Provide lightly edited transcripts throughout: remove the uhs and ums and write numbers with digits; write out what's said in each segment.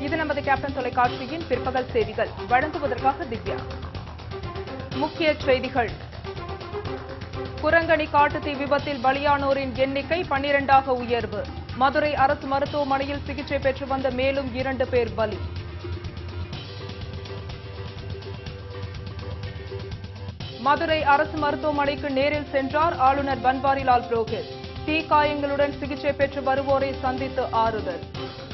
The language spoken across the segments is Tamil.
இது நமது கேப்டன் தொலைக்காட்சியின் பிற்பகல் செய்திகள். வழங்குவதற்காக திவ்யா. முக்கிய செய்திகள். குரங்கணி காட்டுத்தீ விபத்தில் பலியானோரின் எண்ணிக்கை 12ஆக உயர்வு. மதுரை அரசு மருத்துவமனையில் சிகிச்சை பெற்று வந்த மேலும் 2 பேர் பலி. மதுரை அரசு மருத்துவமனைக்கு நேரில் சென்றார் ஆளுநர் பன்வாரிலால் புரோஹித். தீக்காயங்களுடன் சிகிச்சை பெற்று வருவோரை சந்தித்து ஆறுதல்.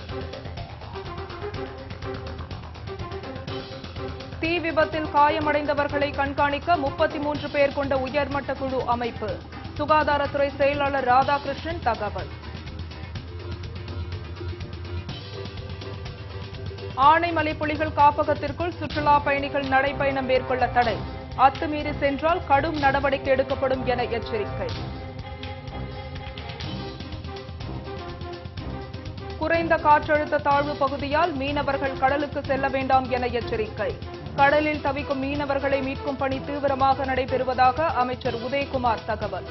தீ விபத்தில் காயமடைந்தவர்களை கண்காணிக்க 33 பேர் கொண்ட உயர்மட்ட குழு அமைப்பு. சுகாதாரத்துறை செயலாளர் ராதாகிருஷ்ணன் தகவல். ஆனைமலை புலிகள் காப்பகத்திற்குள் சுற்றுலா பயணிகள் நடைபயணம் மேற்கொள்ள தடை. அத்துமீறி சென்றால் கடும் நடவடிக்கை எடுக்கப்படும் என எச்சரிக்கை. குறைந்த காற்றழுத்த தாழ்வு பகுதியால் மீனவர்கள் கடலுக்கு செல்ல வேண்டாம் என எச்சரிக்கை. கடலில் தவிக்கும் மீனவர்களை மீட்கும் பணி தீவிரமாக நடைபெறுவதாக அமைச்சர் உதயகுமார் தகவல்.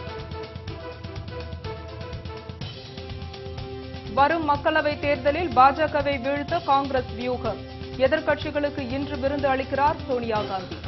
வரும் மக்களவைத் தேர்தலில் பாஜகவை வீழ்த்த காங்கிரஸ் வியூகம். எதிர்க்கட்சிகளுக்கு இன்று விருந்து அளிக்கிறார் சோனியா காந்தி.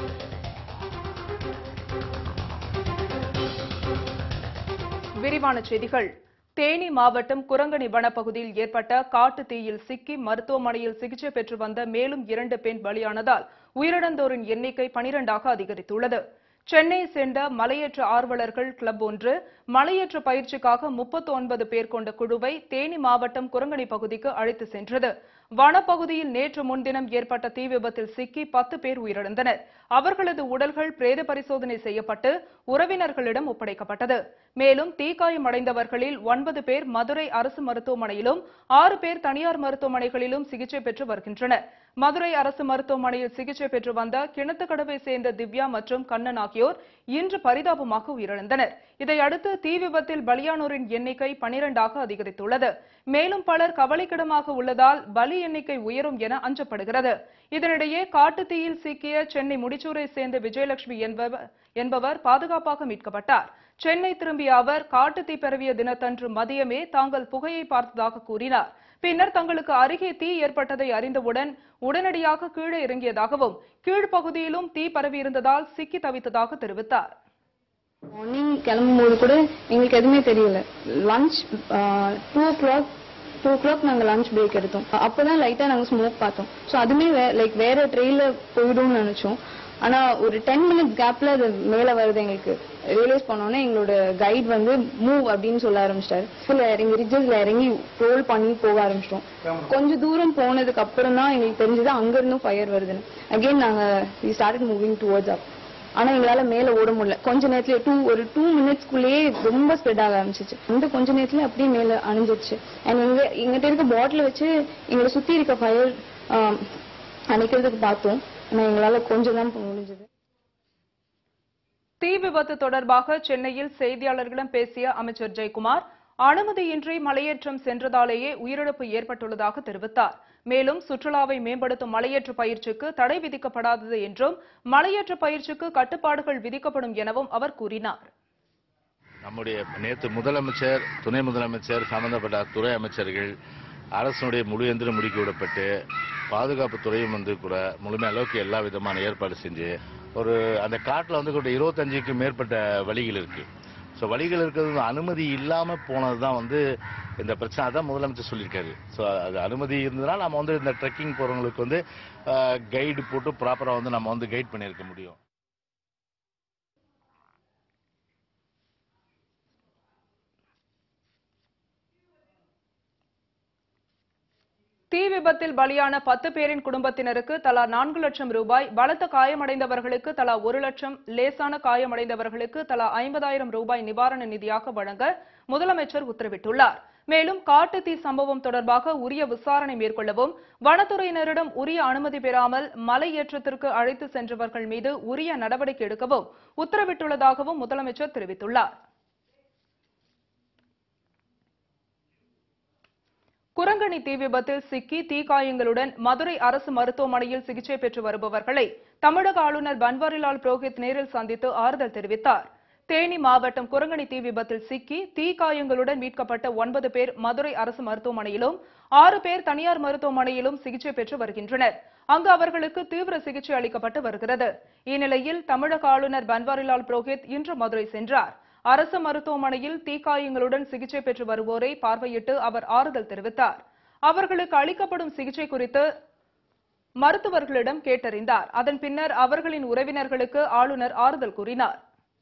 விரிவான செய்திகள். தேனி மாவட்டம் குரங்கணி வனப்பகுதியில் ஏற்பட்ட காட்டு தீயில் சிக்கி மருத்துவமனையில் சிகிச்சை பெற்று வந்த மேலும் 2 பேர் பலியானதால் உயிரிழந்தோரின் எண்ணிக்கை 12ஆக அதிகரித்துள்ளது. சென்னையை சேர்ந்த மலையேற்ற ஆர்வலர்கள் கிளப் ஒன்று மலையேற்ற பயிற்சிக்காக 39 பேர் கொண்ட குழுவை தேனி மாவட்டம் குரங்கணி பகுதிக்கு அழைத்து சென்றது. வனப்பகுதியில் நேற்று முன்தினம் ஏற்பட்ட தீ விபத்தில் சிக்கி 10 பேர் உயிரிழந்தனர். அவர்களது உடல்கள் பிரேத பரிசோதனை செய்யப்பட்டு உறவினர்களிடம் ஒப்படைக்கப்பட்டது. மேலும் தீக்காயமடைந்தவர்களில் 9 பேர் மதுரை அரசு மருத்துவமனையிலும் 6 பேர் தனியார் மருத்துவமனைகளிலும் சிகிச்சை பெற்று வருகின்றனர். மதுரை அரசு மருத்துவமனையில் சிகிச்சை பெற்று வந்த கிணத்துக்கடவை சேர்ந்த திவ்யா மற்றும் கண்ணன் ஆகியோர் இன்று பரிதாபமாக உயிரிழந்தனர். இதையடுத்து தீ விபத்தில் பலியானோரின் எண்ணிக்கை 12ஆக அதிகரித்துள்ளது. மேலும் பலர் கவலைக்கிடமாக உள்ளதால் பலி எண்ணிக்கை உயரும் என அஞ்சப்படுகிறது. இதனிடையே காட்டுத்தீயில் சிக்கிய சென்னை முடிச்சூரை சேர்ந்த விஜயலட்சுமி என்பவர் பாதுகாப்பாக மீட்கப்பட்டார். சென்னை திரும்பிய அவர் காட்டுத்தீ பரவிய தினத்தன்று மதியமே தாங்கள் புகையை பார்த்ததாக கூறினார். பின்னர் தங்களுக்கு அருகே தீ ஏற்பட்டதை அறிந்தவுடன் உடனடியாக கீழே இறங்கியதாகவும் கீழ்ப்பகுதியிலும் தீ பரவியிருந்ததால் சிக்கி தவித்ததாக தெரிவித்தார். மார்னிங் கிளம்பும்போது கூட எங்களுக்கு எதுவுமே தெரியல. லஞ்ச் 2 o'clock நாங்க லஞ்ச் பிரேக் எடுத்தோம். அப்பதான் லைட்டா நாங்க ஸ்மோக் பார்த்தோம். ஸோ அதுமே வேற ட்ரெயின்ல போயிடும்னு நினைச்சோம். ஆனா ஒரு 10 minutes கேப்ல அது மேல வருது. எங்களுக்கு ரியலைஸ் பண்ணோன்னே எங்களோட கைட் மூவ் அப்படின்னு சொல்ல ஆரம்பிச்சிட்டாரு. இறங்கி ரிட்ஜஸ்ல இறங்கி ரோல் பண்ணி போக ஆரம்பிச்சிட்டோம். கொஞ்சம் தூரம் போனதுக்கு அப்புறம் தான் எங்களுக்கு தெரிஞ்சது அங்க இருந்தும் ஃபயர் வருதுன்னு. அகெயின் நாங்க we started moving towards up. ஆனா எங்களால மேல ஓட முடியல. கொஞ்ச நேரத்துல ஒரு 2 minutesக்குள்ளேயே ரொம்ப ஸ்ப்ரெட் ஆக ஆரம்பிச்சிச்சு. அந்த கொஞ்ச நேரத்துல அப்படியே மேல அணிஞ்சிருச்சு. அண்ட் எங்கிட்ட இருக்க பாட்டில் வச்சு எங்களை சுத்தி இருக்க ஃபயர் அணைக்கிறதுக்கு பார்த்தோம். ஆனா எங்களால கொஞ்சம் தான் முடிஞ்சது. தீ விபத்து தொடர்பாக சென்னையில் செய்தியாளர்களிடம் பேசிய அமைச்சர் ஜெயக்குமார், அனுமதியின்றி மலையேற்றம் சென்றதாலேயே உயிரிழப்பு ஏற்பட்டுள்ளதாக தெரிவித்தார். மேலும் சுற்றுலாவை மேம்படுத்தும் மலையேற்ற பயிற்சிக்கு தடை விதிக்கப்படாதது என்றும் மலையேற்ற பயிற்சிக்கு கட்டுப்பாடுகள் விதிக்கப்படும் எனவும் அவர் கூறினார். நம்முடைய நேற்று முதலமைச்சர், துணை முதலமைச்சர், சம்பந்தப்பட்ட துறை அமைச்சர்கள் அரசுடைய முழு எந்திரம் முடுக்கிவிடப்பட்டு பாதுகாப்பு துறையும் கூட முழுமை அளவுக்கு எல்லா விதமான ஏற்பாடு செஞ்சு அந்த காட்டில் கூட 25க்கும் மேற்பட்ட வழிகள் இருக்கு. ஸோ வழிகள் இருக்கிறது அனுமதி இல்லாம போனதுதான் இந்த பிரச்சனை தான் முதலமைச்சர் சொல்லியிருக்காரு. ஸோ அது அனுமதி இருந்ததுனால நம்ம இந்த ட்ரெக்கிங் போறவங்களுக்கு கைடு போட்டு ப்ராப்பரா நம்ம கைட் பண்ணியிருக்க முடியும். தீ விபத்தில் பலியான 10 பேரின் குடும்பத்தினருக்கு தலா 4 லட்சம் ரூபாய், பலத்த காயமடைந்தவர்களுக்கு தலா 1 லட்சம், லேசான காயமடைந்தவர்களுக்கு தலா 50,000 ரூபாய் நிவாரண நிதியாக வழங்க முதலமைச்சர் உத்தரவிட்டுள்ளார். மேலும் காட்டுத்தீ சம்பவம் தொடர்பாக உரிய விசாரணை மேற்கொள்ளவும், வனத்துறையினரிடம் உரிய அனுமதி பெறாமல் மலை ஏற்றத்திற்கு அழைத்து சென்றவர்கள் மீது உரிய நடவடிக்கை எடுக்கவும் உத்தரவிட்டுள்ளதாகவும் முதலமைச்சர் தெரிவித்துள்ளார். குரங்கணி தீ விபத்தில் சிக்கி தீக்காயங்களுடன் மதுரை அரசு மருத்துவமனையில் சிகிச்சை பெற்று வருபவர்களை தமிழக ஆளுநர் பன்வாரிலால் புரோஹித் நேரில் சந்தித்து ஆறுதல் தெரிவித்தார். தேனி மாவட்டம் குரங்கணி தீ விபத்தில் சிக்கி தீக்காயங்களுடன் மீட்கப்பட்ட 9 பேர் மதுரை அரசு மருத்துவமனையிலும் 6 பேர் தனியார் மருத்துவமனையிலும் சிகிச்சை பெற்று வருகின்றனர். அங்கு அவர்களுக்கு தீவிர சிகிச்சை அளிக்கப்பட்டு வருகிறது. இந்நிலையில் தமிழக ஆளுநர் பன்வாரிலால் புரோஹித் இன்று மதுரை சென்றார். அரசு மருத்துவமனையில் தீக்காயங்களுடன் சிகிச்சை பெற்று வருவோரை பார்வையிட்டு அவர் ஆறுதல் தெரிவித்தார். அவர்களுக்கு அளிக்கப்படும் சிகிச்சை குறித்து மருத்துவர்களிடம் கேட்டறிந்தார். அதன் பின்னர் அவர்களின் உறவினர்களுக்கு ஆளுநர் ஆறுதல் கூறினார்.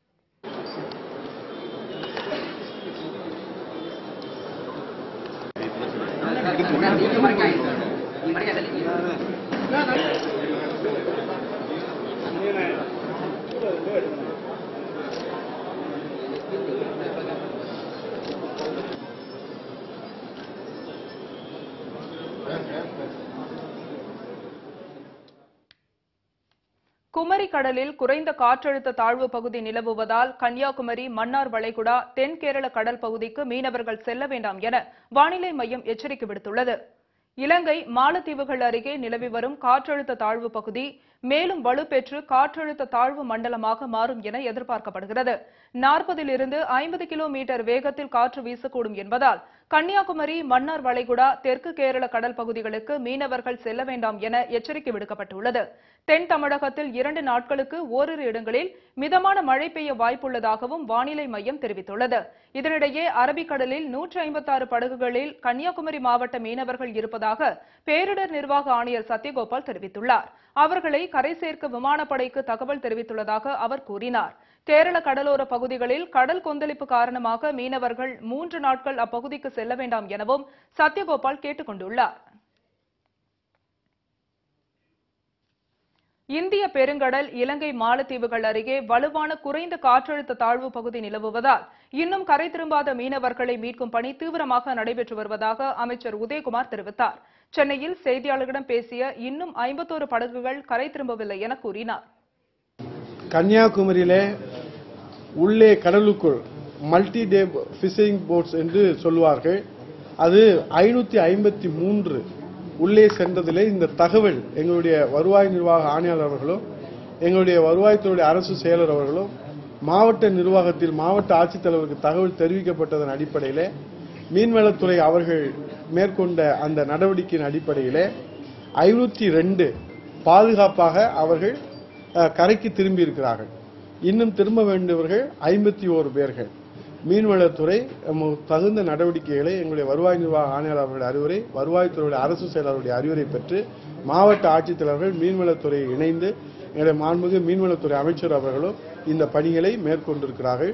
குமரி கடலில் குறைந்த காற்றழுத்த தாழ்வு பகுதி நிலவுவதால் கன்னியாகுமரி, மன்னார் வளைகுடா, தென் கேரள கடல் பகுதிக்கு மீனவர்கள் செல்ல வேண்டாம் என வானிலை மையம் எச்சரிக்கை விடுத்துள்ளது. இலங்கை மாலத்தீவுகள் அருகே நிலவி வரும் காற்றழுத்த தாழ்வு பகுதி மேலும் வலுப்பெற்று காற்றழுத்த தாழ்வு மண்டலமாக மாறும் என எதிர்பார்க்கப்படுகிறது. 40 - 50 கிலோமீட்டர் வேகத்தில் காற்று வீசக்கூடும் என்பதால் கன்னியாகுமரி, மன்னார் வளைகுடா, தெற்கு கேரள கடல் பகுதிகளுக்கு மீனவர்கள் செல்ல வேண்டாம் என எச்சரிக்கை விடுக்கப்பட்டுள்ளது. தென் தமிழகத்தில் 2 நாட்களுக்கு ஓரிரு இடங்களில் மிதமான மழை பெய்ய வாய்ப்புள்ளதாகவும் வானிலை மையம் தெரிவித்துள்ளது. இதனிடையே அரபிக்கடலில் 156 படகுகளில் கன்னியாகுமரி மாவட்ட மீனவர்கள் இருப்பதாக பேரிடர் நிர்வாக ஆணையர் சத்யகோபால் தெரிவித்துள்ளார். அவர்களை கரை சேர்க்க விமானப்படைக்கு தகவல் தெரிவித்துள்ளதாக அவர் கூறினார். கேரள கடலோர பகுதிகளில் கடல் கொந்தளிப்பு காரணமாக மீனவர்கள் 3 நாட்கள் அப்பகுதிக்கு செல்ல வேண்டாம் எனவும் சத்யகோபால் கேட்டுக் கொண்டுள்ளார். இந்திய பெருங்கடல், இலங்கை மாலத்தீவுகள் அருகே வலுவான குறைந்த காற்றழுத்த தாழ்வு பகுதி நிலவுவதால் இன்னும் கரை திரும்பாத மீனவர்களை மீட்கும் பணி தீவிரமாக நடைபெற்று வருவதாக அமைச்சர் உதயகுமார் தெரிவித்தார். சென்னையில் செய்தியாளர்களிடம் பேசிய இன்னும் 51 படகுகள் கரை திரும்பவில்லை என கூறினார். கன்னியாகுமரியிலே உள்ளே கடலுக்குள் மல்டி டே ஃபிஷிங் போட்ஸ் என்று சொல்லுவார்கள். அது 553 உள்ளே சென்றதிலே இந்த தகவல் எங்களுடைய வருவாய் நிர்வாக ஆணையாளர் அவர்களும் எங்களுடைய வருவாய்த்துறை அரசு செயலர் அவர்களும் மாவட்ட நிர்வாகத்தில் மாவட்ட ஆட்சித்தலைவருக்கு தகவல் தெரிவிக்கப்பட்டதன் அடிப்படையிலே மீன்வளத்துறை அவர்கள் மேற்கொண்ட அந்த நடவடிக்கையின் அடிப்படையிலே 502 பாதுகாப்பாக அவர்கள் கரைக்கு திரும்பி இருக்கிறார்கள். இன்னும் திரும்ப வேண்டியவர்கள் 51 பேர்கள். மீன்வளத்துறை தகுந்த நடவடிக்கைகளை எங்களுடைய வருவாய் நிர்வாக ஆணையாளர் அவர்களுடைய அறிவுரை, வருவாய்த்துறையுடைய அரசு செயலாளருடைய அறிவுரை பெற்று மாவட்ட ஆட்சித்தலைவர்கள் மீன்வளத்துறையை இணைந்து எங்களுடைய மாண்புமிகு மீன்வளத்துறை அமைச்சர் அவர்களும் இந்த பணிகளை மேற்கொண்டிருக்கிறார்கள்.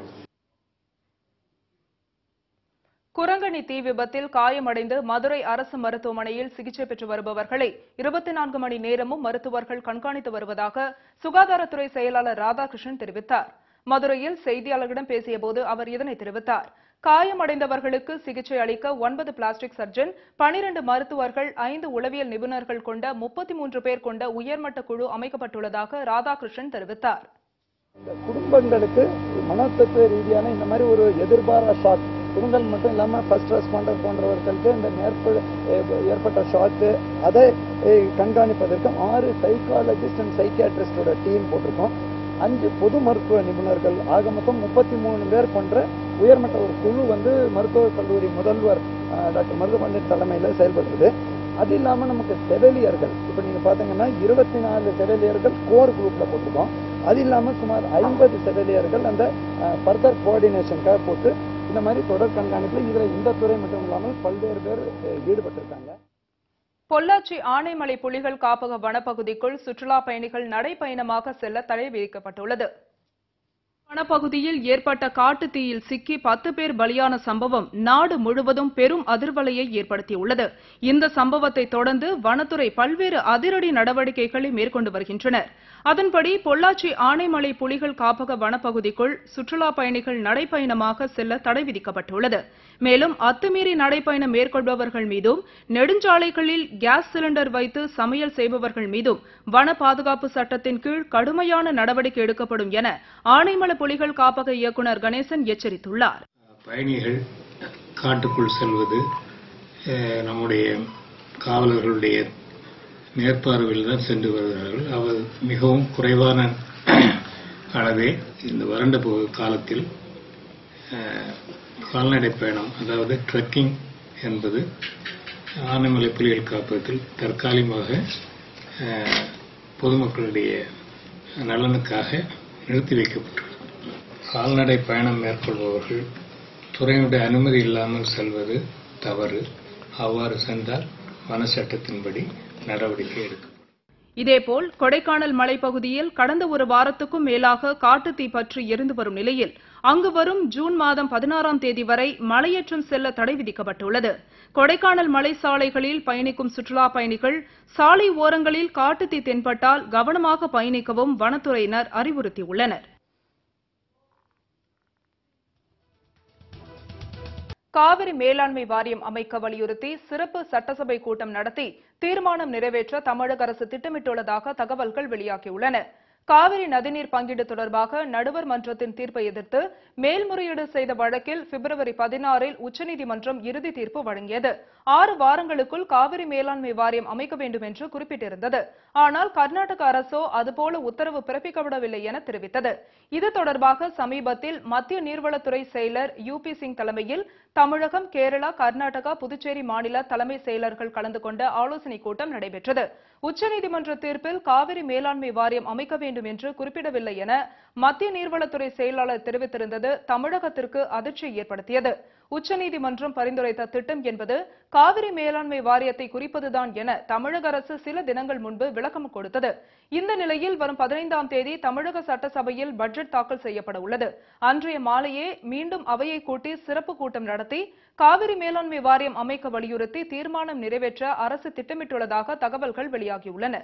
குரங்கணி தீ விபத்தில் காயமடைந்து மதுரை அரசு மருத்துவமனையில் சிகிச்சை பெற்று வருபவர்களை 24 மணி நேரமும் மருத்துவர்கள் கண்காணித்து வருவதாக சுகாதாரத்துறை செயலாளர் ராதாகிருஷ்ணன் தெரிவித்தார். மதுரையில் செய்தியாளர்களிடம் பேசியபோது அவர் இதனை தெரிவித்தார். காயமடைந்தவர்களுக்கு சிகிச்சை அளிக்க 9 பிளாஸ்டிக் சர்ஜன், 12 மருத்துவர்கள், 5 உளவியல் நிபுணர்கள் கொண்ட 33 பேர் கொண்ட உயர்மட்ட குழு அமைக்கப்பட்டுள்ளதாக ராதாகிருஷ்ணன் தெரிவித்தார். குடும்பங்களுக்கு மனத்தத்துவ ரீதியான இந்த மாதிரி ஒரு எதிர்பாரா ஷாக், குடும்பங்கள் மட்டும் இல்லாம ஃபர்ஸ்ட் ரெஸ்பாண்டர் போன்றவர்களுக்கு இந்த ஏற்பட்ட ஷாக்கு அதை கண்காணிப்பதற்கு 6 சைக்காலஜிஸ்ட் அண்ட் சைக்கியாட்ரிஸ்டோட டீம் போட்டிருக்கோம். 5 பொது மருத்துவ நிபுணர்கள், ஆக மொத்தம் 33 பேர் கொண்ட உயர்மட்ட ஒரு குழு மருத்துவக் கல்லூரி முதல்வர் டாக்டர் மருது பண்டிட் தலைமையில் செயல்படுறது. அது இல்லாம நமக்கு செவிலியர்கள், இப்ப நீங்க பாத்தீங்கன்னா 24 செவிலியர்கள் கோர் குரூப்ல போட்டிருக்கோம். அது இல்லாம சுமார் 50 செவிலியர்கள் அந்த ஃபர்தர் கோஆர்டினேஷனுக்காக போட்டு இந்த மாதிரி தொடர் கண்காணிப்புல இதுல இந்த துறை மட்டும் இல்லாமல் பல்வேறு பேர் ஈடுபட்டிருக்காங்க. பொள்ளாச்சி ஆனைமலை புலிகள் காப்பக வனப்பகுதிக்குள் சுற்றுலா பயணிகள் நடைபயணமாக செல்ல தடை விதிக்கப்பட்டுள்ளது. வனப்பகுதியில் ஏற்பட்ட காட்டு தீயில் சிக்கி 10 பேர் பலியான சம்பவம் நாடு முழுவதும் பெரும் அதிர்வலையை ஏற்படுத்தியுள்ளது. இந்த சம்பவத்தை தொடர்ந்து வனத்துறை பல்வேறு அதிரடி நடவடிக்கைகளை மேற்கொண்டு வருகின்றனர். அதன்படி பொள்ளாச்சி ஆனைமலை புலிகள் காப்பக வனப்பகுதிக்குள் சுற்றுலா பயணிகள் நடைபயணமாக செல்ல தடை விதிக்கப்பட்டுள்ளது. மேலும் அத்துமீறி நடைபயணம் மேற்கொள்பவர்கள் மீதும், நெடுஞ்சாலைகளில் கேஸ் சிலிண்டர் வைத்து சமையல் செய்பவர்கள் மீதும் வன பாதுகாப்பு சட்டத்தின் கீழ் கடுமையான நடவடிக்கை எடுக்கப்படும் என ஆனைமலை புலிகள் காப்பக இயக்குநர் கணேசன் எச்சரித்துள்ளார். பயணிகள் காட்டுக்குள் செல்வது நம்முடைய காவலர்களுடைய மேற்பார்வையில் தான் சென்று வருகிறார்கள். அவர் மிகவும் குறைவான அளவே இந்த வறண்ட காலத்தில் கால்நடை பயணம், அதாவது ட்ரெக்கிங் என்பது ஆனைமலை புலிகள் காப்பகத்தில் தற்காலிகமாக பொதுமக்களுடைய நலனுக்காக நிறுத்தி வைக்கப்பட்டுள்ளது. கால்நடை பயணம் மேற்கொள்பவர்கள் துறையினுடைய அனுமதி இல்லாமல் செல்வது தவறு. அவ்வாறு சென்றால் வன சட்டத்தின்படி நடவடிக்கை எடுக்கப்படும். இதேபோல் கொடைக்கானல் மலைப்பகுதியில் கடந்த ஒரு வாரத்துக்கும் மேலாக காட்டுத்தீ பற்றி எரிந்து வரும் நிலையில் அங்கு வரும் ஜூன் மாதம் 16ஆம் தேதி வரை மலையேற்றம் செல்ல தடை விதிக்கப்பட்டுள்ளது. கொடைக்கானல் மலை சாலைகளில் பயணிக்கும் சுற்றுலா பயணிகள் சாலை ஓரங்களில் காட்டுத்தீ தென்பட்டால் கவனமாக பயணிக்கவும் வனத்துறையினர் அறிவுறுத்தியுள்ளனர். காவிரி மேலாண்மை வாரியம் அமைக்க வலியுறுத்தி சிறப்பு சட்டசபை கூட்டம் நடத்தி தீர்மானம் நிறைவேற்ற தமிழக அரசு திட்டமிட்டுள்ளதாக தகவல்கள் வெளியாகியுள்ளன. காவிரி நதிநீர் பங்கீடு தொடர்பாக நடுவர் மன்றத்தின் தீர்ப்பை எதிர்த்து மேல்முறையீடு செய்த வழக்கில் பிப்ரவரி 16இல் உச்சநீதிமன்றம் இறுதி தீர்ப்பு வழங்கியது. 6 வாரங்களுக்குள் காவிரி மேலாண்மை வாரியம் அமைக்க வேண்டும் என்று குறிப்பிட்டிருந்தது. ஆனால் கர்நாடக அரசோ அதுபோல உத்தரவு பிறப்பிக்கப்படவில்லை என தெரிவித்தது. இது தொடர்பாக சமீபத்தில் மத்திய நீர்வளத்துறை செயலர் UP சிங் தலைமையில் தமிழகம், கேரளா, கர்நாடகா, புதுச்சேரி மாநில தலைமை செயலர்கள் கலந்து கொண்ட ஆலோசனைக் கூட்டம் நடைபெற்றது. உச்சநீதிமன்ற தீர்ப்பில் காவிரி மேலாண்மை வாரியம் அமைக்க வேண்டும் என்று குறிப்பிடவில்லை என மத்திய நீர்வளத்துறை செயலாளர் தெரிவித்திருந்தது தமிழகத்திற்கு அதிர்ச்சியை ஏற்படுத்தியது. உச்சநீதிமன்றம் பரிந்துரைத்த திட்டம் என்பது காவிரி மேலாண்மை வாரியத்தை குறிப்பதுதான் என தமிழக அரசு சில தினங்கள் முன்பு விளக்கம் கொடுத்தது. இந்த நிலையில் வரும் 15ஆம் தேதி தமிழக சட்டசபையில் பட்ஜெட் தாக்கல் செய்யப்பட உள்ளது. அன்றைய மாலையே மீண்டும் அவையை கூட்டி சிறப்பு கூட்டம் நடத்தி காவிரி மேலாண்மை வாரியம் அமைக்க வலியுறுத்தி தீர்மானம் நிறைவேற்ற அரசு திட்டமிட்டுள்ளதாக தகவல்கள் வெளியாகியுள்ளன.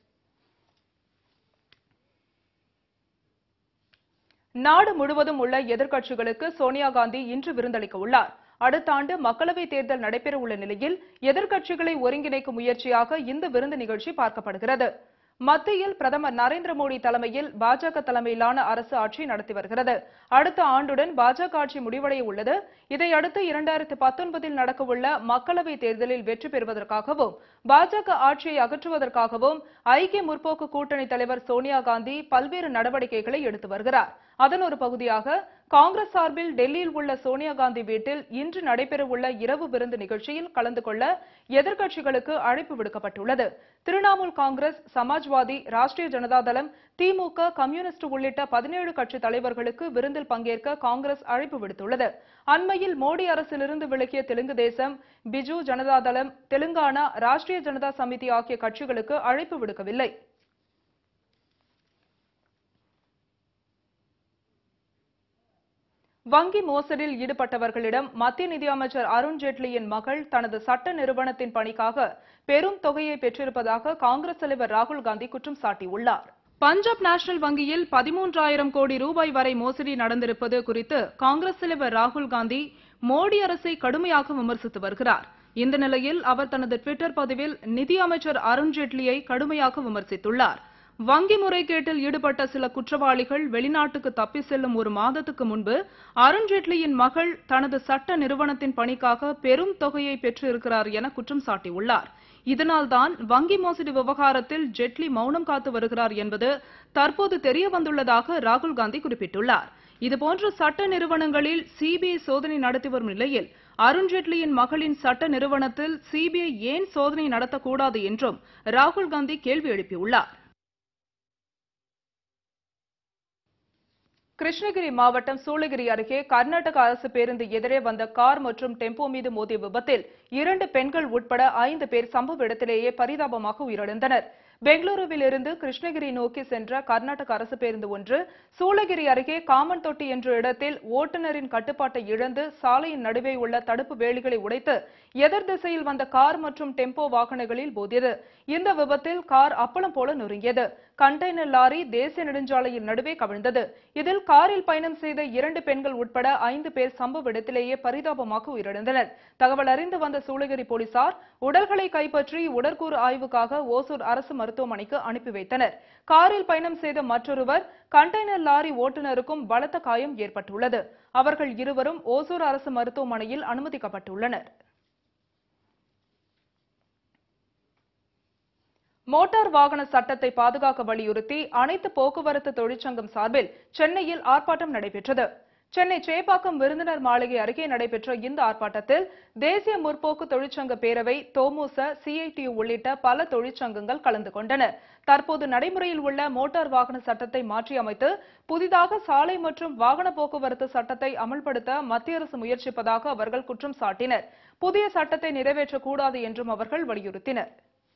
நாடு முழுவதும் உள்ள எதிர்க்கட்சிகளுக்கு சோனியா காந்தி இன்று விருந்தளிக்க உள்ளார். அடுத்த ஆண்டு மக்களவைத் தேர்தல் நடைபெறவுள்ள நிலையில் எதிர்க்கட்சிகளை ஒருங்கிணைக்கும் முயற்சியாக இந்த விருந்து நிகழ்ச்சி பார்க்கப்படுகிறது. மத்தியில் பிரதமர் நரேந்திர மோடி தலைமையில் பாஜக தலைமையிலான அரசு ஆட்சி நடத்தி வருகிறது. அடுத்த ஆண்டுடன் பாஜக ஆட்சி முடிவடைய உள்ளது. இதையடுத்து 2019இல் நடக்கவுள்ள மக்களவைத் தேர்தலில் வெற்றி பெறுவதற்காகவும் பாஜக ஆட்சியை அகற்றுவதற்காகவும் ஐக்கிய முற்போக்கு கூட்டணி தலைவர் சோனியா காந்தி பல்வேறு நடவடிக்கைகளை எடுத்து வருகிறார். அதன் ஒரு பகுதியாக காங்கிரஸ் சார்பில் டெல்லியில் உள்ள சோனியா காந்தி வீட்டில் இன்று நடைபெறவுள்ள இரவு விருந்து நிகழ்ச்சியில் கலந்து கொள்ள எதிர்க்கட்சிகளுக்கு அழைப்பு விடுக்கப்பட்டுள்ளது. திரிணாமுல் காங்கிரஸ், சமாஜ்வாதி, ராஷ்டிரிய ஜனதா தளம், திமுக, கம்யூனிஸ்ட் உள்ளிட்ட 17 கட்சி தலைவர்களுக்கு விருந்தில் பங்கேற்க காங்கிரஸ் அழைப்பு விடுத்துள்ளது. அண்மையில் மோடி அரசிலிருந்து விலகிய தெலுங்கு தேசம், பிஜு ஜனதா தளம், தெலுங்கானா, ராஷ்டிரிய ஜனதா சமிதி ஆகிய கட்சிகளுக்கு அழைப்பு விடுக்கவில்லை. வங்கி மோசடியில் ஈடுபட்டவர்களிடம் மத்திய நிதியமைச்சர் அருண்ஜேட்லியின் மகள் தனது சட்ட நிறுவனத்தின் பணிக்காக பெரும் தொகையை பெற்றிருப்பதாக காங்கிரஸ் தலைவர் ராகுல் காந்தி குற்றம் சாட்டியுள்ளார். பஞ்சாப் நேஷனல் வங்கியில் 13,000 கோடி ரூபாய் வரை மோசடி நடந்திருப்பது குறித்து காங்கிரஸ் தலைவர் ராகுல் காந்தி மோடி அரசை கடுமையாக விமர்சித்து வருகிறார். இந்த நிலையில் அவர் தனது டுவிட்டர் பதிவில் நிதியமைச்சர் அருண்ஜேட்லியை கடுமையாக விமர்சித்துள்ளார். வங்கி முறைகேட்டில் ஈடுபட்ட சில குற்றவாளிகள் வெளிநாட்டுக்கு தப்பி செல்லும் ஒரு மாதத்துக்கு முன்பு அருண்ஜேட்லியின் மகள் தனது சட்ட நிறுவனத்தின் பணிக்காக பெரும் தொகையை பெற்றிருக்கிறார் என குற்றம் சாட்டியுள்ளார். இதனால்தான் வங்கி மோசடி விவகாரத்தில் ஜேட்லி மௌனம் காத்து வருகிறார் என்பது தற்போது தெரியவந்துள்ளதாக ராகுல் காந்தி குறிப்பிட்டுள்ளார். இதுபோன்ற சட்ட நிறுவனங்களில் சிபிஐ சோதனை நடத்தி வரும் நிலையில் அருண்ஜேட்லியின் மகளின் சட்ட நிறுவனத்தில் சிபிஐ ஏன் சோதனை நடத்தக்கூடாது என்றும் ராகுல் காந்தி கேள்வி எழுப்பியுள்ளார். கிருஷ்ணகிரி மாவட்டம் சூளகிரி அருகே கர்நாடக அரசு பேருந்து எதிரே வந்த கார் மற்றும் டெம்போ மீது மோதிய விபத்தில் 2 பெண்கள் உட்பட 5 பேர் சம்பவ இடத்திலேயே பரிதாபமாக உயிரிழந்தனர். பெங்களூருவில் இருந்து கிருஷ்ணகிரி நோக்கி சென்ற கர்நாடக அரசு பேருந்து ஒன்று சூளகிரி அருகே காமன்தொட்டி என்ற இடத்தில் ஓட்டுநரின் கட்டுப்பாட்டை இழந்து சாலையின் நடுவே உள்ள தடுப்பு வேலிகளை உடைத்து எதிர் திசையில் வந்த கார் மற்றும் டெம்போ வாகனங்களில் மோதியது. இந்த விபத்தில் கார் அப்பளம் போல நொறுங்கியது. கண்டெய்னர் லாரி தேசிய நெடுஞ்சாலையின் நடுவே கவிழ்ந்தது. இதில் காரில் பயணம் செய்த 2 பெண்கள் உட்பட 5 பேர் சம்பவ இடத்திலேயே பரிதாபமாக உயிரிழந்தனர். தகவல் அறிந்து வந்த சூளகிரி போலீசார் உடல்களை கைப்பற்றி உடற்கூறு ஆய்வுக்காக ஓசூர் அரசு மருத்துவமனைக்கு அனுப்பி வைத்தனர். காரில் பயணம் செய்த மற்றொருவர் கண்டெய்னர் லாரி ஓட்டுநருக்கும் பலத்த காயம் ஏற்பட்டுள்ளது. அவர்கள் இருவரும் ஓசூர் அரசு மருத்துவமனையில் அனுமதிக்கப்பட்டுள்ளனர். மோட்டார் வாகன சட்டத்தை பாதுகாக்க வலியுறுத்தி அனைத்து போக்குவரத்து தொழிற்சங்கம் சார்பில் சென்னையில் ஆர்ப்பாட்டம் நடைபெற்றது. சென்னை சேப்பாக்கம் விருந்தினர் மாளிகை அருகே நடைபெற்ற இந்த ஆர்ப்பாட்டத்தில் தேசிய முற்போக்கு தொழிற்சங்க பேரவை, தொமுச, சிஐடியு உள்ளிட்ட பல தொழிற்சங்கங்கள் கலந்து கொண்டனர். தற்போது நடைமுறையில் உள்ள மோட்டார் வாகன சட்டத்தை மாற்றியமைத்து புதிதாக சாலை மற்றும் வாகன போக்குவரத்து சட்டத்தை அமல்படுத்த மத்திய அரசு முயற்சிப்பதாக அவர்கள் குற்றம் சாட்டினர். புதிய சட்டத்தை நிறைவேற்றக்கூடாது என்றும் அவர்கள் வலியுறுத்தினர்.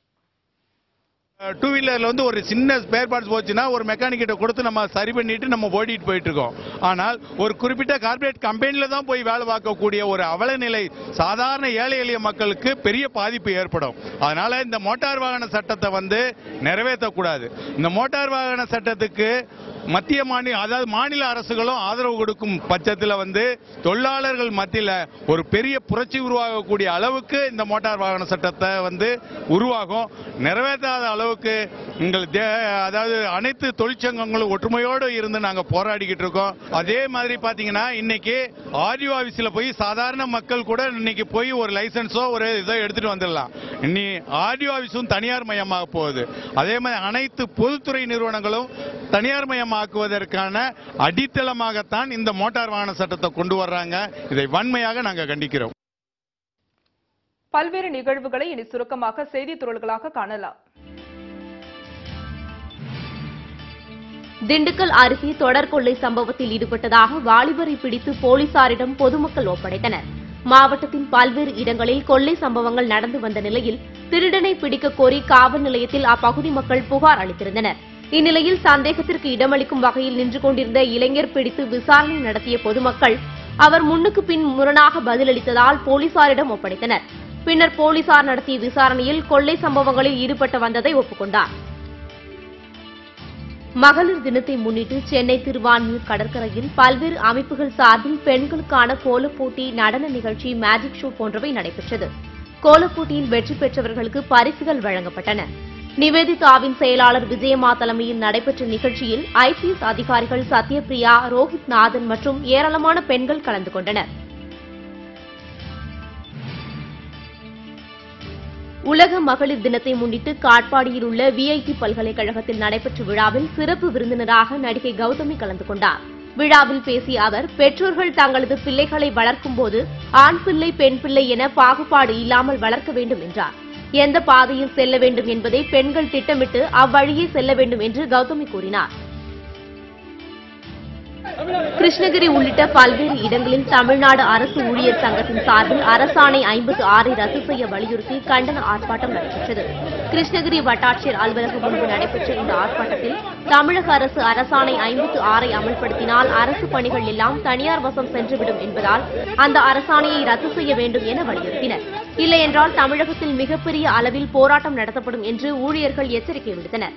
டூ வீலர்ல ஒரு சின்ன ஸ்பேர் பார்ட்ஸ் போச்சுன்னா ஒரு மெக்கானிக் கிட்ட கொடுத்து நம்ம சரி பண்ணிட்டு நம்ம ஓடிட்டு போயிட்டு இருக்கோம். ஆனால் ஒரு குறிப்பிட்ட கார்பரேட் கம்பெனில தான் போய் வேலை பார்க்கக்கூடிய ஒரு அவலநிலை சாதாரண ஏழை எளிய மக்களுக்கு பெரிய பாதிப்பு ஏற்படும். அதனால இந்த மோட்டார் வாகன சட்டத்தை நிறைவேற்றக்கூடாது. இந்த மோட்டார் வாகன சட்டத்துக்கு மத்திய மாநில அரசுகளும் ஆதரவு கொடுக்கும் பட்சத்தில் தொழிலாளர்கள் மத்தியில் ஒரு பெரிய புரட்சி உருவாகக்கூடிய அளவுக்கு இந்த மோட்டார் வாகன சட்டத்தை உருவாகும். நிறைவேற்றாத அளவுக்கு அதாவது அனைத்து தொழிற்சங்கங்களும் ஒற்றுமையோடு இருந்து நாங்கள் போராடிக்கிட்டு இருக்கோம். அதே மாதிரி பாத்தீங்கன்னா இன்னைக்கு ஆர்டிஓ ஆபீஸ்ல போய் சாதாரண மக்கள் கூட இன்னைக்கு போய் ஒரு லைசன்ஸோ ஒரு இதோ எடுத்துட்டு வந்துடலாம். இன்னி ஆர்டிஓ ஆபீஸும் தனியார் மயமாக போகுது. அதே மாதிரி அனைத்து பொதுத்துறை நிறுவனங்களும் தனியார் மயமாக்குவதற்கான அடித்தளமாகத்தான் இந்த மோட்டார் வாகன சட்டத்தை கொண்டு வர்றாங்க. இதை வன்மையாக நாங்கள் கண்டிக்கிறோம். பல்வேறு நிகழ்வுகளை இனி சுருக்கமாக செய்தி துறள்களாக காணலாம். திண்டுக்கல் அருகே தொடர் கொள்ளை சம்பவத்தில் ஈடுபட்டதாக வாலிபரை பிடித்து போலீசாரிடம் பொதுமக்கள் ஒப்படைத்தனர். மாவட்டத்தின் பல்வேறு இடங்களில் கொள்ளை சம்பவங்கள் நடந்து வந்த நிலையில் திருடனை பிடிக்க கோரி காவல் நிலையத்தில் அப்பகுதி மக்கள் புகார் அளித்திருந்தனர். இந்நிலையில் சந்தேகத்திற்கு இடமளிக்கும் வகையில் நின்று கொண்டிருந்த இளைஞர் பிடித்து விசாரணை நடத்திய பொதுமக்கள் அவர் முன்னுக்கு பின் முரணாக பதிலளித்ததால் போலீசாரிடம் ஒப்படைத்தனர். பின்னர் போலீசார் நடத்திய விசாரணையில் கொள்ளை சம்பவங்களில் ஈடுபட்டு வந்ததை ஒப்புக்கொண்டார். மகளிர் தினத்தை முன்னிட்டு சென்னை திருவான்மியூர் கடற்கரையில் பல்வேறு அமைப்புகள் சார்பில் பெண்களுக்கான கோலப்போட்டி, நடன நிகழ்ச்சி, மேஜிக் ஷோ போன்றவை நடைபெற்றது. கோலப்போட்டியில் வெற்றி பெற்றவர்களுக்கு பரிசுகள் வழங்கப்பட்டன. நிவேதிதாவின் செயலாளர் விஜயம்மா தலைமையில் நடைபெற்ற நிகழ்ச்சியில் ஐபிஎஸ் அதிகாரிகள் சத்யபிரியா, ரோஹித் நாதன் மற்றும் ஏராளமான பெண்கள் கலந்து கொண்டனர். உலக மகளிர் தினத்தை முன்னிட்டு காட்பாடியில் உள்ள விஐடி பல்கலைக்கழகத்தில் நடைபெற்ற விழாவில் சிறப்பு விருந்தினராக நடிகை கௌதமி கலந்து கொண்டார். விழாவில் பேசிய அவர், பெற்றோர்கள் தங்களது பிள்ளைகளை வளர்க்கும்போது ஆண் பிள்ளை, பெண் பிள்ளை என பாகுபாடு இல்லாமல் வளர்க்க வேண்டும் என்றார். எந்த பாதையில் செல்ல வேண்டும் என்பதை பெண்கள் திட்டமிட்டு அவ்வழியே செல்ல வேண்டும் என்று கௌதமி கூறினார். கிருஷ்ணகிரி உள்ளிட்ட பல்வேறு இடங்களில் தமிழ்நாடு அரசு ஊழியர் சங்கத்தின் சார்பில் அரசாணை 56 ரத்து செய்ய வலியுறுத்தி கண்டன ஆர்ப்பாட்டம் நடைபெற்றது. கிருஷ்ணகிரி வட்டாட்சியர் அலுவலகம் முன்பு நடைபெற்ற இந்த ஆர்ப்பாட்டத்தில் தமிழக அரசு அரசாணை 56 அமல்படுத்தினால் அரசு பணிகள் எல்லாம் தனியார் வசம் சென்றுவிடும் என்பதால் அந்த அரசாணையை ரத்து செய்ய வேண்டும் என வலியுறுத்தினர். இல்லையென்றால் தமிழகத்தில் மிகப்பெரிய அளவில் போராட்டம் நடத்தப்படும் என்று ஊழியர்கள் எச்சரிக்கை விடுத்தனர்.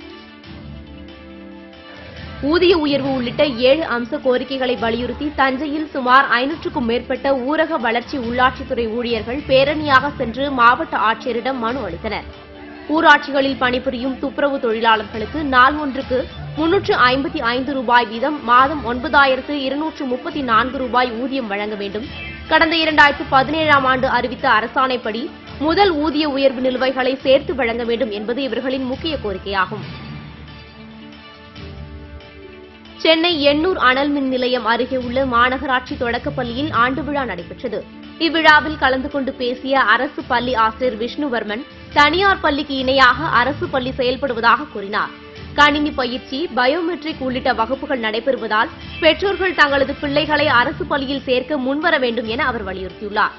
ஊதிய உயர்வு உள்ளிட்ட 7 அம்ச கோரிக்கைகளை வலியுறுத்தி தஞ்சையில் சுமார் 500க்கும் மேற்பட்ட ஊரக வளர்ச்சி உள்ளாட்சித்துறை ஊழியர்கள் பேரணியாக சென்று மாவட்ட ஆட்சியரிடம் மனு அளித்தனர். ஊராட்சிகளில் பணிபுரியும் துப்புரவு தொழிலாளர்களுக்கு நாள் ஒன்றுக்கு 355 ரூபாய் வீதம் மாதம் 9234 ரூபாய் ஊதியம் வழங்க வேண்டும். கடந்த 2017ஆம் ஆண்டு அறிவித்த அரசாணைப்படி முதல் ஊதிய உயர்வு நிலுவைகளை சேர்த்து வழங்க வேண்டும் என்பது இவர்களின் முக்கிய கோரிக்கையாகும். சென்னை எண்ணூர் அனல் மின் நிலையம் அருகே உள்ள மாநகராட்சி தொடக்கப்பள்ளியில் ஆண்டு விழா நடைபெற்றது. இவ்விழாவில் கலந்து கொண்டு பேசிய அரசு பள்ளி ஆசிரியர் விஷ்ணுவர்மன், தனியார் பள்ளிக்கு இணையாக அரசு பள்ளி செயல்படுவதாக கூறினார். கணினி பயிற்சி, பயோமெட்ரிக் உள்ளிட்ட வகுப்புகள் நடைபெறுவதால் பெற்றோர்கள் தங்களது பிள்ளைகளை அரசு பள்ளியில் சேர்க்க முன்வர வேண்டும் என அவர் வலியுறுத்தியுள்ளார்.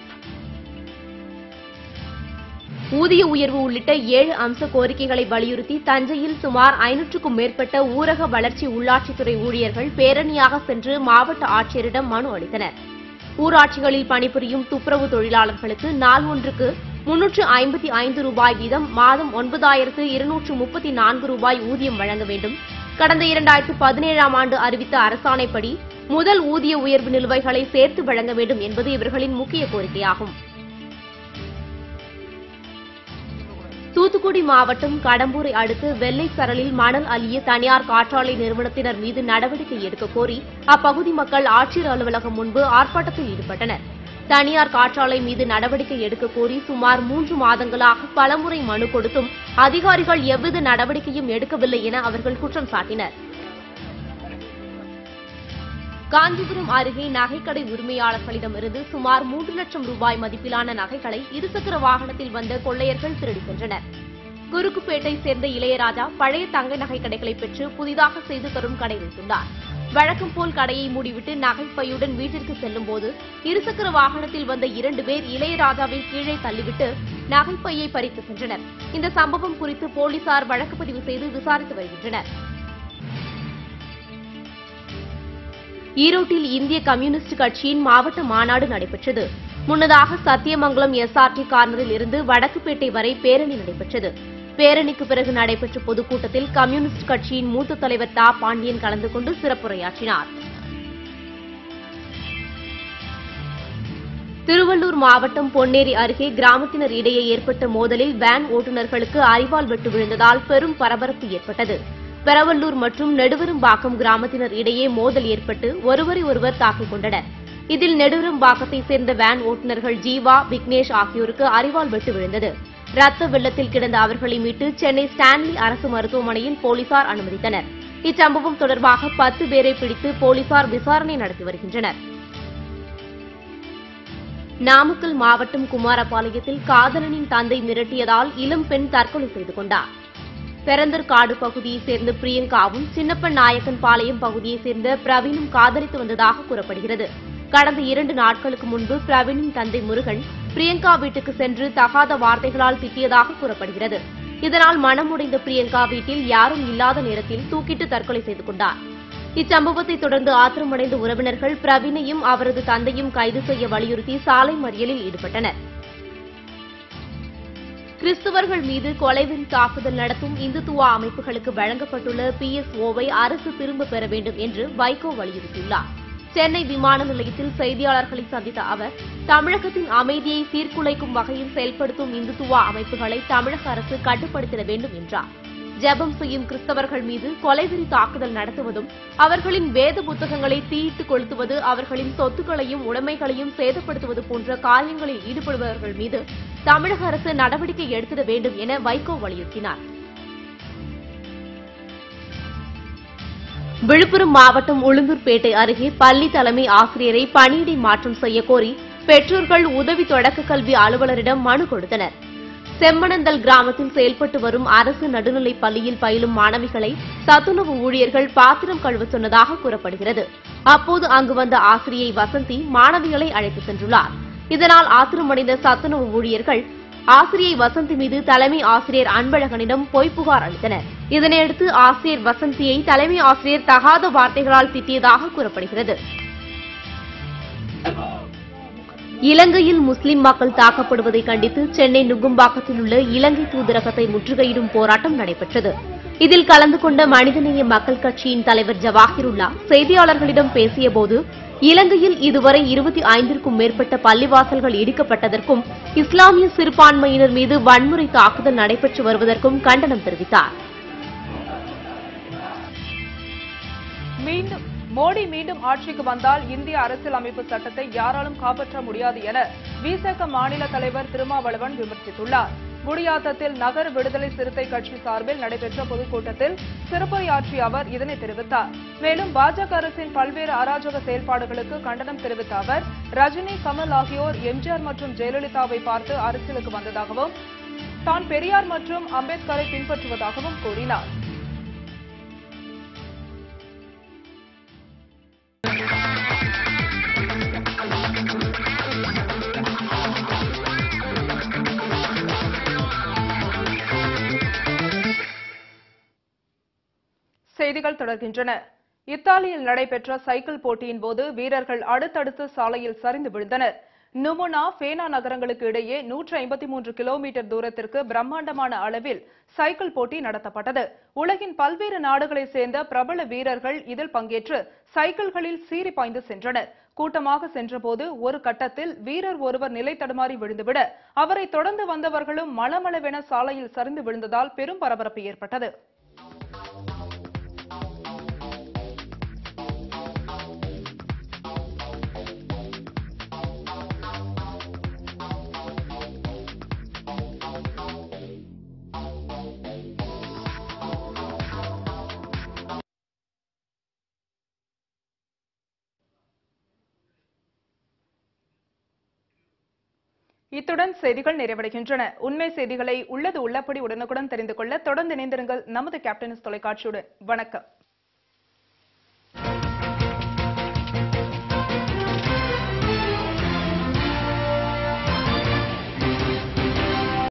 ஊதிய உயர்வு உள்ளிட்ட 7 அம்ச கோரிக்கைகளை வலியுறுத்தி தஞ்சையில் சுமார் 500க்கும் மேற்பட்ட ஊரக வளர்ச்சி உள்ளாட்சித்துறை ஊழியர்கள் பேரணியாக சென்று மாவட்ட ஆட்சியரிடம் மனு அளித்தனர். ஊராட்சிகளில் பணிபுரியும் துப்புரவு தொழிலாளர்களுக்கு நாள் ஒன்றுக்கு 355 ரூபாய் வீதம் மாதம் 9234 ரூபாய் ஊதியம் வழங்க வேண்டும். கடந்த 2017ஆம் ஆண்டு அறிவித்த அரசாணைப்படி முதல் ஊதிய உயர்வு நிலுவைகளை சேர்த்து வழங்க வேண்டும் என்பது இவர்களின் முக்கிய கோரிக்கையாகும். தூத்துக்குடி மாவட்டம் கடம்பூரை அடுத்து வெள்ளை சரலில் மணல் அள்ளிய தனியார் காற்றாலை நிறுவனத்தினர் மீது நடவடிக்கை எடுக்க கோரி அப்பகுதி மக்கள் ஆட்சியர் அலுவலகம் முன்பு ஆர்ப்பாட்டத்தில் ஈடுபட்டனர். தனியார் காற்றாலை மீது நடவடிக்கை எடுக்க கோரி சுமார் 3 மாதங்களாக பலமுறை மனு கொடுத்தும் அதிகாரிகள் எவ்வித நடவடிக்கையும் எடுக்கவில்லை என அவர்கள் குற்றம் சாட்டினர். காஞ்சிபுரம் அருகே நகைக்கடை உரிமையாளர்களிடமிருந்து சுமார் 3 லட்சம் ரூபாய் மதிப்பிலான நகைகளை இருசக்கர வாகனத்தில் வந்த கொள்ளையர்கள் திருடி சென்றனர். குறுக்குப்பேட்டை சேர்ந்த இளையராஜா பழைய தங்க நகை கடைகளை பெற்று புதிதாக செய்து தரும் கடை வைத்துள்ளார். வழக்கம் போல் கடையை மூடிவிட்டு நகைப்பையுடன் வீட்டிற்கு செல்லும் போது இருசக்கர வாகனத்தில் வந்த 2 பேர் இளையராஜாவை கீழே தள்ளிவிட்டு நகைப்பையை பறித்து சென்றனர். இந்த சம்பவம் குறித்து போலீசார் வழக்கு பதிவு செய்து விசாரித்து வருகின்றனர். ஈரோட்டில் இந்திய கம்யூனிஸ்ட் கட்சியின் மாவட்ட மாநாடு நடைபெற்றது. முன்னதாக சத்தியமங்கலம் எஸ்ஆர்டி கார்னரில் இருந்து வடக்குப்பேட்டை வரை பேரணி நடைபெற்றது. பேரணிக்கு பிறகு நடைபெற்ற பொதுக்கூட்டத்தில் கம்யூனிஸ்ட் கட்சியின் மூத்த தலைவர் தா பாண்டியன் கலந்து கொண்டு சிறப்புரையாற்றினார். திருவள்ளூர் மாவட்டம் பொன்னேரி அருகே கிராமத்தினர் இடையே ஏற்பட்ட மோதலில் வேன் ஓட்டுநர்களுக்கு அரிவாள் வெட்டு விழுந்ததால் பெரும் பரபரப்பு ஏற்பட்டது. பெரவள்ளூர் மற்றும் நெடுவெரும்பாக்கம் கிராமத்தினர் இடையே மோதல் ஏற்பட்டு ஒருவரை ஒருவர் தாக்கிக் கொண்டனர். இதில் நெடுவெரும்பாக்கத்தை சேர்ந்த வேன் ஓட்டுநர்கள் ஜீவா, விக்னேஷ் ஆகியோருக்கு அரிவாள் வெட்டு விழுந்தது. ரத்த வெள்ளத்தில் கிடந்த அவர்களை மீட்டு சென்னை ஸ்டான்லி அரசு மருத்துவமனையில் போலீசார் அனுமதித்தனர். இச்சம்பவம் தொடர்பாக 10 பேரை பிடித்து போலீசார் விசாரணை நடத்தி வருகின்றனர். நாமக்கல் மாவட்டம் குமாரபாளையத்தில் காதலனின் தந்தை மிரட்டியதால் இளம் பெண் தற்கொலை செய்து கொண்டார். பெரந்தர்காடு பகுதியைச் சேர்ந்த பிரியங்காவும் சின்னப்பன் நாயக்கன் பாளையம் பகுதியைச் சேர்ந்த பிரவீனும் காதலித்து வந்ததாக கூறப்படுகிறது. கடந்த 2 நாட்களுக்கு முன்பு பிரவீனின் தந்தை முருகன் பிரியங்கா வீட்டுக்கு சென்று தகாத வார்த்தைகளால் திட்டியதாக கூறப்படுகிறது. இதனால் மனமுடைந்த பிரியங்கா வீட்டில் யாரும் இல்லாத நேரத்தில் தூக்கிட்டு தற்கொலை செய்து கொண்டார். இச்சம்பவத்தை தொடர்ந்து ஆத்திரமடைந்த உறவினர்கள் பிரவீனையும் அவரது தந்தையும் கைது செய்ய வலியுறுத்தி சாலை மறியலில் ஈடுபட்டனர். கிறிஸ்தவர்கள் மீது கொலைவெறி தாக்குதல் நடத்தும் இந்துத்துவா அமைப்புகளுக்கு வழங்கப்பட்டுள்ள PSO-வை அரசு திரும்பப் பெற வேண்டும் என்று வைகோ வலியுறுத்தியுள்ளார். சென்னை விமான நிலையத்தில் செய்தியாளர்களை சந்தித்த அவர், தமிழகத்தின் அமைதியை சீர்குலைக்கும் வகையில் செயல்படுத்தும் இந்துத்துவா அமைப்புகளை தமிழக அரசு கட்டுப்படுத்திட வேண்டும் என்றார். ஜெபம் செய்யும் கிறிஸ்தவர்கள் மீது கொலைவெறி தாக்குதல் நடத்துவதும், அவர்களின் வேத புத்தகங்களை தீயிட்டு கொளுத்துவது, அவர்களின் சொத்துக்களையும் உடைமைகளையும் சேதப்படுத்துவது போன்ற காரியங்களில் ஈடுபடுபவர்கள் மீது தமிழக அரசு நடவடிக்கை எடுத்திட வேண்டும் என வைகோ வலியுறுத்தினார். விழுப்புரம் மாவட்டம் உளுந்தூர்பேட்டை அருகே பள்ளி தலைமை ஆசிரியரை பணியிடை மாற்றம் செய்யக்கோரி பெற்றோர்கள் உதவி தொடக்க கல்வி அலுவலரிடம் மனு கொடுத்தனர். செம்மணந்தல் கிராமத்தில் செயல்பட்டு வரும் அரசு நடுநிலைப் பள்ளியில் பயிலும் மாணவிகளை சத்துணவு ஊழியர்கள் பாத்திரம் கழுவ சொன்னதாக கூறப்படுகிறது. அப்போது அங்கு வந்த ஆசிரியை வசந்தி மாணவிகளை அழைத்து சென்றுள்ளார். இதனால் ஆத்திரமடைந்த சத்துணவு ஊழியர்கள் ஆசிரியை வசந்தி மீது தலைமை ஆசிரியர் அன்பழகனிடம் பொய் புகார் அளித்தனர். இதனையடுத்து ஆசிரியர் வசந்தியை தலைமை ஆசிரியர் தகாத வார்த்தைகளால் திட்டியதாக கூறப்படுகிறது. இலங்கையில் முஸ்லிம் மக்கள் தாக்கப்படுவதை கண்டித்து சென்னை நுங்கம்பாக்கத்தில் உள்ள இலங்கை தூதரகத்தை முற்றுகையிடும் போராட்டம் நடைபெற்றது. இதில் கலந்து கொண்ட மனிதநேய மக்கள் கட்சியின் தலைவர் ஜவாஹிருல்லா செய்தியாளர்களிடம் பேசியபோது, இலங்கையில் இதுவரை 25க்கும் மேற்பட்ட பள்ளிவாசல்கள் இடிக்கப்பட்டதற்கும் இஸ்லாமிய சிறுபான்மையினர் மீது வன்முறை தாக்குதல் நடைபெற்று வருவதற்கும் கண்டனம் தெரிவித்தார். மோடி மீண்டும் ஆட்சிக்கு வந்தால் இந்திய அரசியலமைப்பு சட்டத்தை யாராலும் காப்பாற்ற முடியாது என விசிக மாநில தலைவர் திருமாவளவன் விமர்சித்துள்ளார். குடியாத்தத்தில் நகர் விடுதலை சிறுத்தை கட்சி சார்பில் நடைபெற்ற பொதுக்கூட்டத்தில் சிறப்புரையாற்றிய அவர் இதனை தெரிவித்தார். மேலும் பாஜக அரசின் பல்வேறு அராஜக செயல்பாடுகளுக்கு கண்டனம் தெரிவித்த அவர், ரஜினி, கமல் ஆகியோர் எம்ஜிஆர் மற்றும் ஜெயலலிதாவை பார்த்து அரசியலுக்கு வந்ததாகவும் தான் பெரியார் மற்றும் அம்பேத்கரை பின்பற்றுவதாகவும் கூறினார். செய்திகள் தொடர்கின்றன. இத்தாலியில் நடைபெற்ற சைக்கிள் போட்டியின் போது வீரர்கள் அடுத்தடுத்து சாலையில் சரிந்து விழுந்தனர். நுமுனா, ஃபேனா நகரங்களுக்கு இடையே 153 கிலோமீட்டர் தூரத்திற்கு பிரம்மாண்டமான அளவில் சைக்கிள் போட்டி நடத்தப்பட்டது. உலகின் பல்வேறு நாடுகளைச் சேர்ந்த பிரபல வீரர்கள் இதில் பங்கேற்று சைக்கிள்களில் சீறி பாய்ந்து சென்றனர். கூட்டமாக சென்றபோது ஒரு கட்டத்தில் வீரர் ஒருவர் நிலை தடுமாறி விழுந்துவிட, அவரை தொடர்ந்து வந்தவர்களும் மளமளவென சாலையில் சரிந்து விழுந்ததால் பெரும் பரபரப்பு ஏற்பட்டது. இத்துடன் செய்திகள் நிறைவடைகின்றன. உண்மை செய்திகளை உள்ளது உள்ளபடி உடனுக்குடன் தெரிந்து கொள்ள தொடர்ந்து இணைந்திருங்கள் நமது கேப்டன்ஸ் தொலைக்காட்சியுடன். வணக்கம்.